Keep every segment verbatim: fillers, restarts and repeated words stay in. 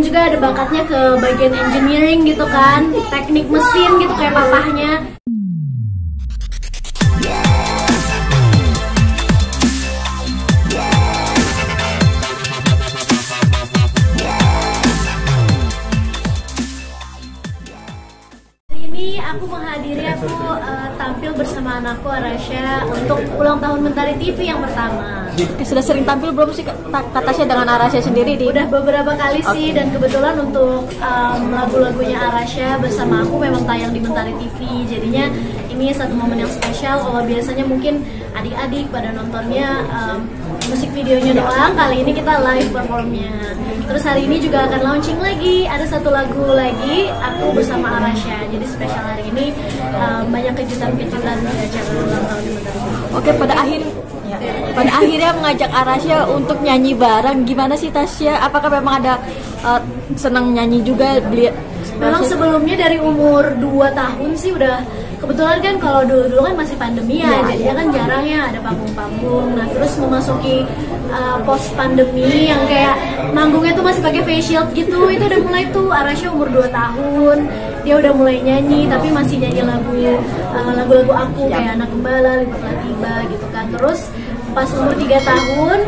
juga ada bakatnya ke bagian engineering gitu kan, teknik mesin gitu kayak papahnya. Aku menghadiri, aku uh, tampil bersama anakku Arasha untuk ulang tahun Mentari T V yang pertama. Sudah sering tampil belum sih Kak Tasya dengan Arasha sendiri? Di... Udah beberapa kali sih, okay. Dan kebetulan untuk um, lagu-lagunya Arasha bersama aku memang tayang di Mentari T V. Jadinya ini satu momen yang spesial. Kalau biasanya mungkin adik-adik pada nontonnya um, musik videonya doang, kali ini kita live performnya. Terus hari ini juga akan launching lagi, ada satu lagu lagi aku bersama Arasha. Jadi spesial hari ini um, banyak kejutan-kejutan di acara ulang tahun di Mentari T V. Oke, pada akhir ya, pada akhirnya mengajak Arasha untuk nyanyi bareng. Gimana sih Tasya? Apakah memang ada uh, senang nyanyi juga? Beli Memang sebelumnya dari umur dua tahun sih udah, kebetulan kan kalau dulu-dulu kan masih pandemi ya, ya jadinya kan jarang ya ada panggung-panggung. Nah terus memasuki uh, post pandemi yang kayak manggungnya tuh masih pakai face shield gitu, itu udah mulai tuh Arasha umur dua tahun dia udah mulai nyanyi, tapi masih nyanyi lagu uh, lagu-lagu aku kayak Anak Gembala, Lipatlah Tiba gitu kan. Terus pas umur tiga tahun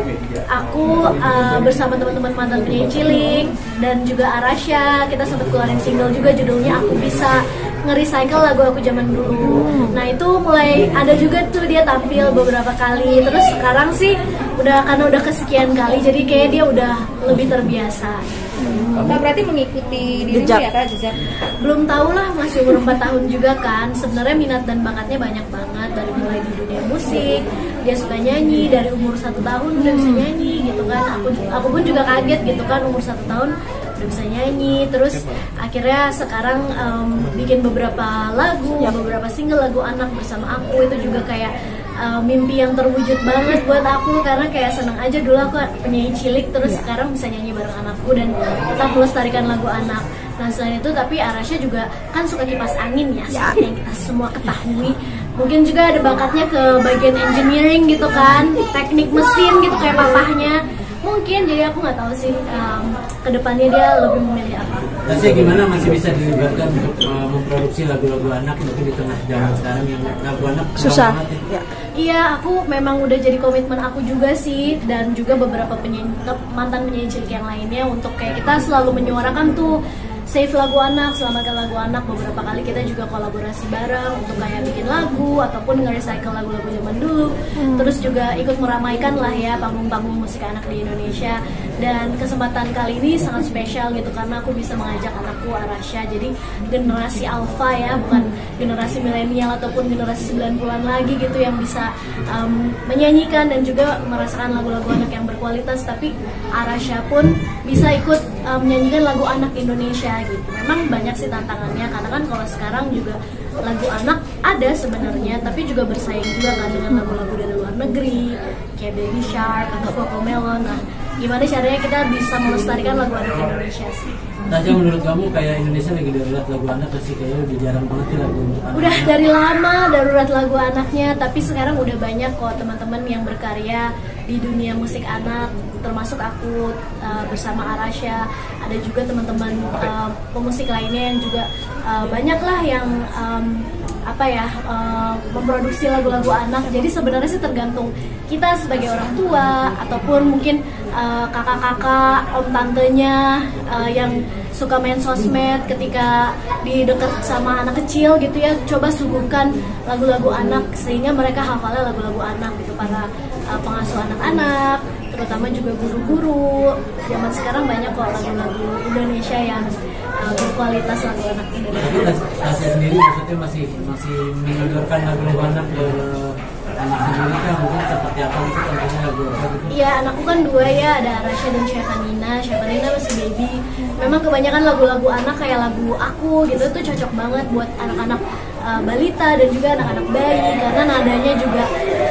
aku uh, bersama teman-teman mantan penyanyi cilik dan juga Arasha, kita sempat keluarin single juga judulnya Aku Bisa, nge-recycle lagu aku zaman dulu. Nah itu mulai ada juga tuh dia tampil beberapa kali. Terus sekarang sih udah karena udah kesekian kali, jadi kayak dia udah lebih terbiasa. Hmm. Berarti mengikuti dirimu ya Kak, jejak? Belum tahu lah, masih umur empat tahun juga kan. Sebenarnya minat dan bakatnya banyak banget, dari mulai di dunia musik dia suka nyanyi, dari umur satu tahun udah bisa nyanyi gitu kan. Aku aku pun juga kaget gitu kan, umur satu tahun udah bisa nyanyi. Terus akhirnya sekarang um, bikin beberapa lagu, beberapa single lagu anak bersama aku. Itu juga kayak uh, mimpi yang terwujud banget buat aku, karena kayak seneng aja dulu aku penyanyi cilik, terus sekarang bisa nyanyi bareng anakku dan tetap melestarikan lagu anak. Nah selain itu, tapi Arasha juga kan suka kipas angin ya, seperti yang kita semua ketahui. Mungkin juga ada bakatnya ke bagian engineering gitu kan, teknik mesin gitu kayak papahnya. Mungkin, jadi aku nggak tahu sih um, kedepannya dia lebih memilih apa. Tasya gimana masih bisa dilibatkan untuk uh, memproduksi lagu-lagu anak mungkin di tengah zaman sekarang yang lagu anak susah? Ya. Iya, aku memang udah jadi komitmen aku juga sih, dan juga beberapa penyanyi, mantan penyanyi cilik yang lainnya, untuk kayak kita selalu menyuarakan tuh save lagu anak, selamatkan lagu anak. Beberapa kali kita juga kolaborasi bareng untuk kayak bikin lagu ataupun nge-recycle lagu-lagu zaman dulu. Hmm. Terus juga ikut meramaikan lah ya panggung-panggung musik anak di Indonesia. Dan kesempatan kali ini sangat spesial gitu, karena aku bisa mengajak anakku Arasha, jadi generasi alpha ya, bukan generasi milenial ataupun generasi sembilan puluhan lagi gitu, yang bisa um, menyanyikan dan juga merasakan lagu-lagu anak yang berkualitas. Tapi Arasha pun bisa ikut um, menyanyikan lagu anak Indonesia gitu. Memang banyak sih tantangannya, karena kan kalau sekarang juga lagu anak ada sebenarnya, tapi juga bersaing juga kan dengan lagu-lagu dari luar negeri kayak Baby Shark atau Cocomelon. Nah, gimana caranya kita bisa melestarikan lagu anak Indonesia sih? Tasya, menurut kamu kayak Indonesia lagi darurat lagu anak sih, kayaknya udah jarang banget sih lagu untuk anak. Udah dari lama darurat lagu anaknya, tapi sekarang udah banyak kok teman-teman yang berkarya di dunia musik anak, termasuk aku uh, bersama Arasha. Ada juga teman-teman uh, pemusik lainnya yang juga uh, banyak lah yang um, apa ya uh, memproduksi lagu-lagu anak. Jadi sebenarnya sih tergantung kita sebagai orang tua ataupun mungkin uh, kakak-kakak, om tantenya uh, yang suka main sosmed ketika di dekat sama anak kecil gitu ya, coba suguhkan lagu-lagu anak sehingga mereka hafalnya lagu-lagu anak gitu. Para uh, pengasuh anak-anak, terutama juga guru-guru zaman sekarang banyak kok lagu-lagu Indonesia yang uh, berkualitas, lagu anak Indonesia. Tapi Tasya sendiri maksudnya masih masih menyodorkan lagu-lagu anak ke anak sendiri kan, mungkin seperti apa gitu contohnya lagu apa gitu? Iya, anakku kan dua ya, ada Arasha dan Syafanina. Syafanina masih baby. Memang kebanyakan lagu-lagu anak kayak lagu aku gitu tuh cocok banget buat anak-anak uh, balita dan juga anak-anak bayi, karena nadanya juga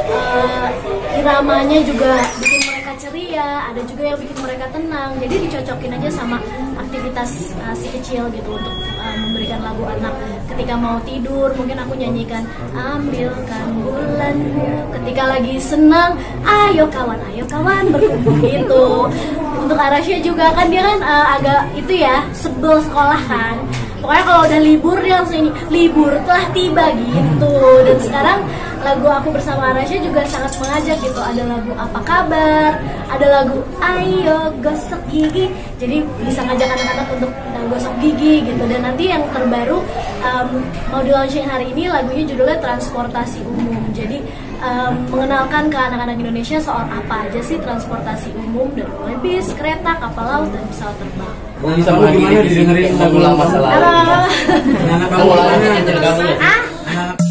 uh, iramanya juga bikin mereka ceria, ada juga yang bikin mereka tenang. Jadi dicocokin aja sama aktivitas uh, si kecil gitu untuk uh, memberikan lagu anak. Ketika mau tidur mungkin aku nyanyikan ambilkan bulanmu, ketika lagi senang ayo kawan ayo kawan berkumpul gitu. untuk Arasya juga kan dia kan uh, agak itu ya sebel sekolah kan. Pokoknya kalau udah libur dia langsung ini libur telah tiba gitu. Dan sekarang lagu aku bersama Arasya juga sangat mengajak gitu. Ada lagu Apa Kabar, ada lagu Ayo Gosok Gigi. Jadi bisa ngajak anak-anak untuk uh, gosok gigi gitu. Dan nanti yang terbaru um, mau di launching hari ini lagunya judulnya Transportasi Umum. Jadi um, mengenalkan ke anak-anak Indonesia soal apa aja sih transportasi umum, dari mulai bis, kereta, kapal laut, dan pesawat terbang. Bisa gimana didengerin lagu lama masa lalu? Halo. Anak kamu gimana? Ah? Anak